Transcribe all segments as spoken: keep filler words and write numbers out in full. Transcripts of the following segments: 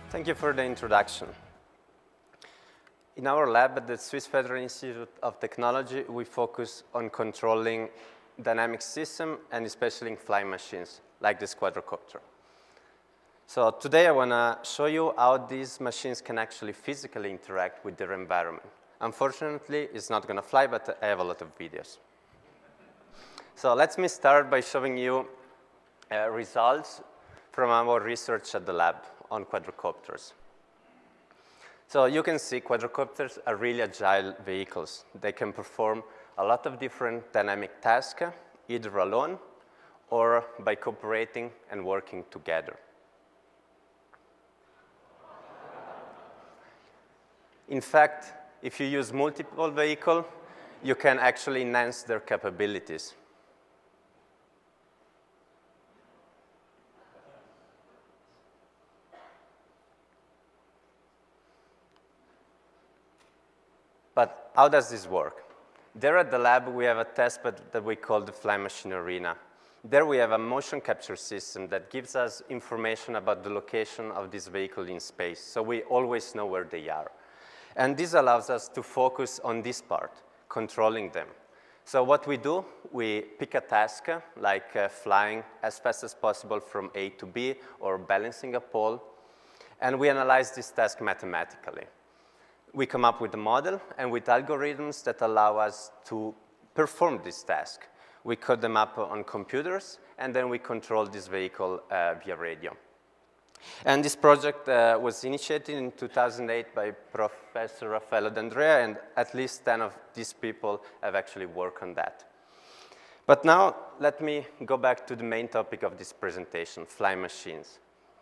Thank you for the introduction. In our lab at the Swiss Federal Institute of Technology, we focus on controlling dynamic systems and especially flying machines like this quadcopter. So today I want to show you how these machines can actually physically interact with their environment. Unfortunately, it's not going to fly, but I have a lot of videos. So let me start by showing you uh, results from our research at the lab on quadcopters. So you can see quadcopters are really agile vehicles. They can perform a lot of different dynamic tasks, either alone or by cooperating and working together. In fact, if you use multiple vehicles, you can actually enhance their capabilities. But how does this work? There at the lab, we have a test bed that we call the Flying Machine Arena. There we have a motion capture system that gives us information about the location of this vehicle in space, so we always know where they are. And this allows us to focus on this part, controlling them. So what we do, we pick a task, like uh, flying as fast as possible from A to B or balancing a pole, and we analyze this task mathematically. We come up with a model and with algorithms that allow us to perform this task. We code them up on computers, and then we control this vehicle uh, via radio. And this project uh, was initiated in two thousand eight by Professor Raffaello D'Andrea, and at least ten of these people have actually worked on that. But now, let me go back to the main topic of this presentation, flying machines.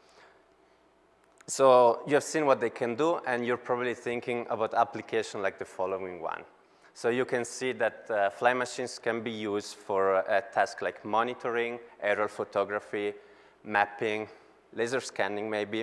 So you have seen what they can do, and you're probably thinking about applications like the following one. So you can see that uh, flying machines can be used for a task like monitoring, aerial photography, mapping, laser scanning maybe,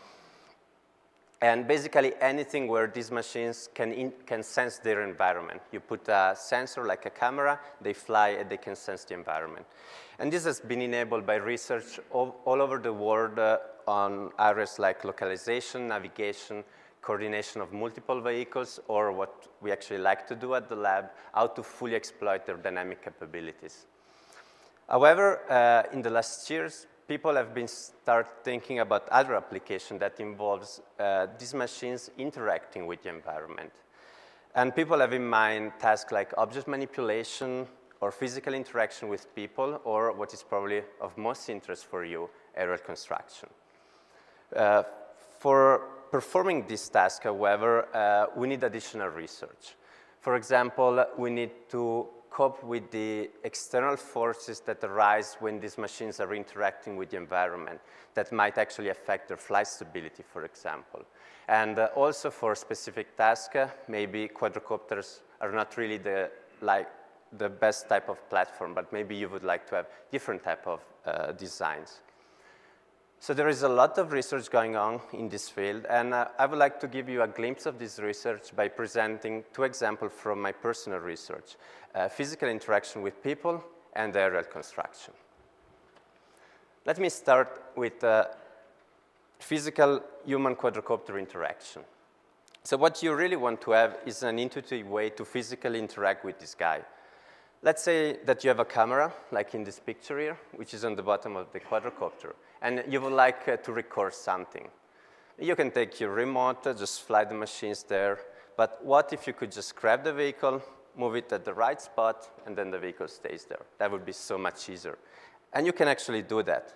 and basically anything where these machines can, in, can sense their environment. You put a sensor like a camera, they fly, and they can sense the environment. And this has been enabled by research all, all over the world uh, on areas like localization, navigation, coordination of multiple vehicles, or what we actually like to do at the lab, how to fully exploit their dynamic capabilities. However, uh, in the last years, people have been start thinking about other applications that involves uh, these machines interacting with the environment. And people have in mind tasks like object manipulation or physical interaction with people, or what is probably of most interest for you, aerial construction. Uh, for performing this task, however, uh, we need additional research. For example, we need to cope with the external forces that arise when these machines are interacting with the environment that might actually affect their flight stability, for example. And uh, also for specific tasks, uh, maybe quadcopters are not really the, like, the best type of platform, but maybe you would like to have different type of uh, designs. So there is a lot of research going on in this field, and uh, I would like to give you a glimpse of this research by presenting two examples from my personal research, uh, physical interaction with people and aerial construction. Let me start with uh, physical human quadcopter interaction. So what you really want to have is an intuitive way to physically interact with this guy. Let's say that you have a camera, like in this picture here, which is on the bottom of the quadcopter, and you would like uh, to record something. You can take your remote, uh, just fly the machines there, but what if you could just grab the vehicle, move it at the right spot, and then the vehicle stays there? That would be so much easier. And you can actually do that.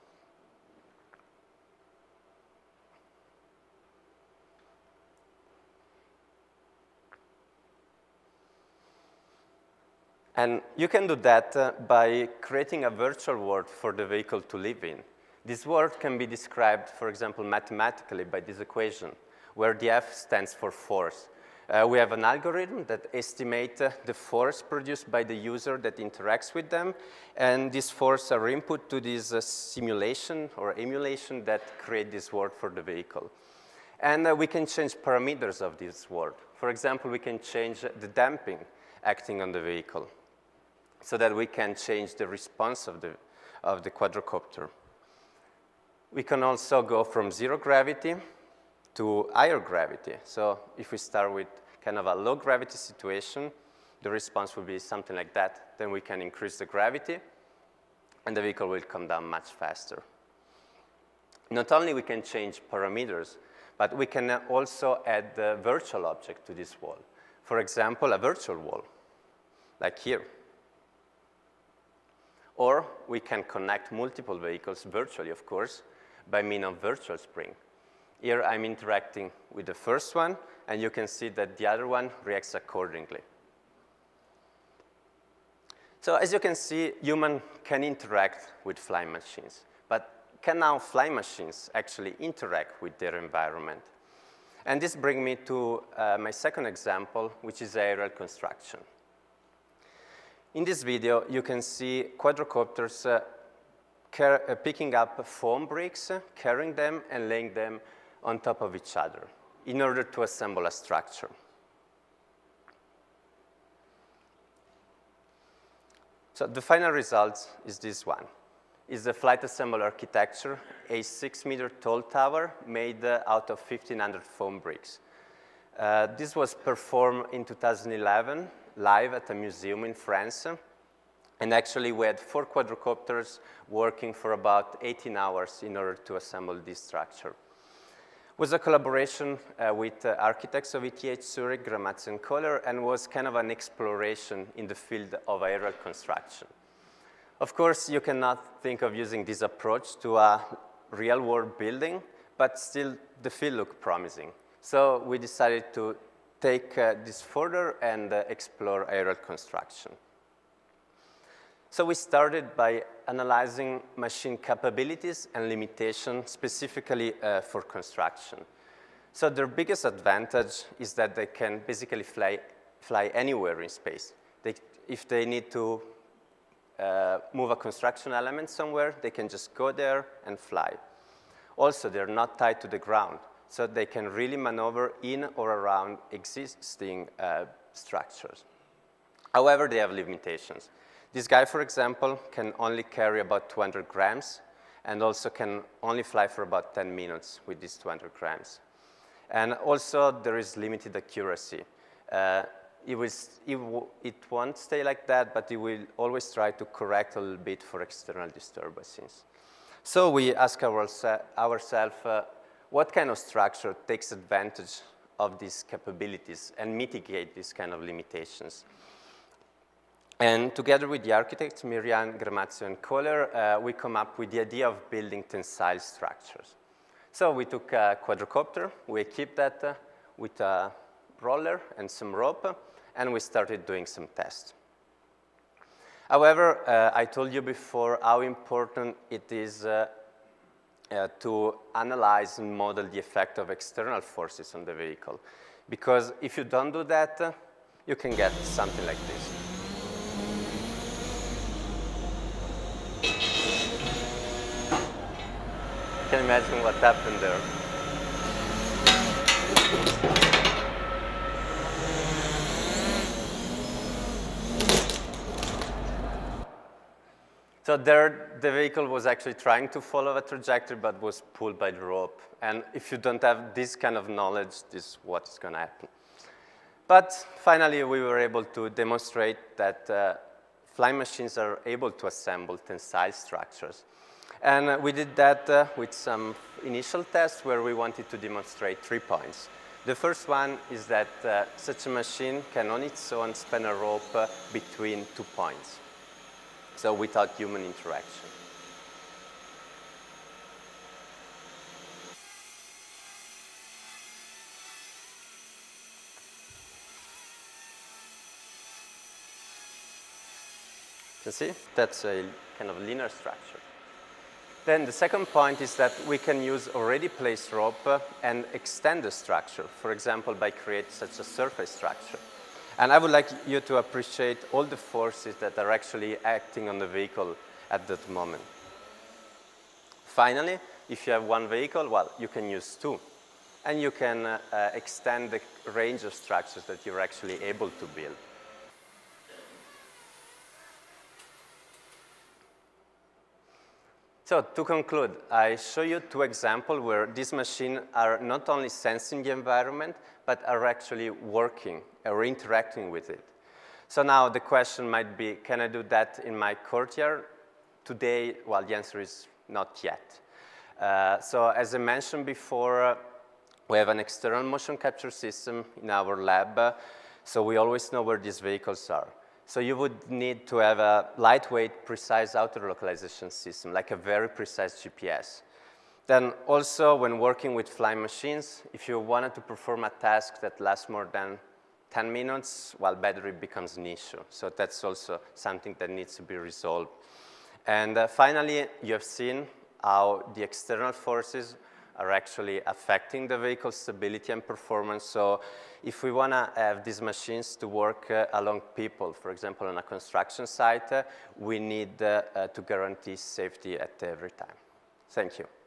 And you can do that uh, by creating a virtual world for the vehicle to live in. This world can be described, for example, mathematically by this equation, where the F stands for force. Uh, we have an algorithm that estimates uh, the force produced by the user that interacts with them, and this force are input to this uh, simulation or emulation that create this world for the vehicle. And uh, we can change parameters of this world. For example, we can change the damping acting on the vehicle, so that we can change the response of the, of the quadcopter. We can also go from zero gravity to higher gravity. So if we start with kind of a low gravity situation, the response will be something like that. Then we can increase the gravity, and the vehicle will come down much faster. Not only we can change parameters, but we can also add a virtual object to this wall. For example, a virtual wall, like here. Or we can connect multiple vehicles virtually, of course, by means of virtual spring. Here I'm interacting with the first one, and you can see that the other one reacts accordingly. So as you can see, humans can interact with flying machines, but can now flying machines actually interact with their environment? And this brings me to uh, my second example, which is aerial construction. In this video, you can see quadcopters uh, car uh, picking up foam bricks, uh, carrying them, and laying them on top of each other in order to assemble a structure. So the final result is this one. It's the flight assemble architecture, a six meter tall tower made uh, out of fifteen hundred foam bricks. Uh, this was performed in two thousand eleven, live at a museum in France. And actually, we had four quadcopters working for about eighteen hours in order to assemble this structure. It was a collaboration uh, with uh, architects of E T H Zurich, Gramazio and Kohler, and was kind of an exploration in the field of aerial construction. Of course, you cannot think of using this approach to a real-world building, but still the field looked promising. So we decided to take uh, this further and uh, explore aerial construction. So we started by analyzing machine capabilities and limitations specifically uh, for construction. So their biggest advantage is that they can basically fly, fly anywhere in space. They, if they need to uh, move a construction element somewhere, they can just go there and fly. Also, they're not tied to the ground, so they can really maneuver in or around existing uh, structures. However, they have limitations. This guy, for example, can only carry about two hundred grams and also can only fly for about ten minutes with these two hundred grams. And also, there is limited accuracy. Uh, it, will, it, it won't stay like that, but it will always try to correct a little bit for external disturbances. So we ask ourse ourselves, uh, what kind of structure takes advantage of these capabilities and mitigate these kind of limitations? And together with the architects, Miriam, Gramazio, and Kohler, uh, we come up with the idea of building tensile structures. So we took a quadcopter, we equipped that uh, with a roller and some rope, and we started doing some tests. However, uh, I told you before how important it is uh, uh, to analyze and model the effect of external forces on the vehicle. Because if you don't do that, uh, you can get something like this. You can imagine what happened there. So there, the vehicle was actually trying to follow a trajectory, but was pulled by the rope. And if you don't have this kind of knowledge, this is what is going to happen. But finally, we were able to demonstrate that uh, flying machines are able to assemble tensile structures. And uh, we did that uh, with some initial tests where we wanted to demonstrate three points. The first one is that uh, such a machine can on its own span a rope uh, between two points, so without human interaction. You see, that's a kind of linear structure. Then the second point is that we can use already placed rope uh, and extend the structure, for example, by creating such a surface structure. And I would like you to appreciate all the forces that are actually acting on the vehicle at that moment. Finally, if you have one vehicle, well, you can use two. And you can uh, uh, extend the range of structures that you're actually able to build. So to conclude, I show you two examples where these machines are not only sensing the environment, but are actually working or interacting with it. So now the question might be, can I do that in my courtyard? Today, well, the answer is not yet. Uh, so as I mentioned before, uh, we have an external motion capture system in our lab, uh, so we always know where these vehicles are. So you would need to have a lightweight, precise auto-localization system, like a very precise G P S. Then also, when working with flying machines, if you wanted to perform a task that lasts more than ten minutes, well, battery becomes an issue. So that's also something that needs to be resolved. And uh, finally, you have seen how the external forces are actually affecting the vehicle stability and performance. So if we want to have these machines to work uh, along people, for example, on a construction site, uh, we need uh, uh, to guarantee safety at every time. Thank you.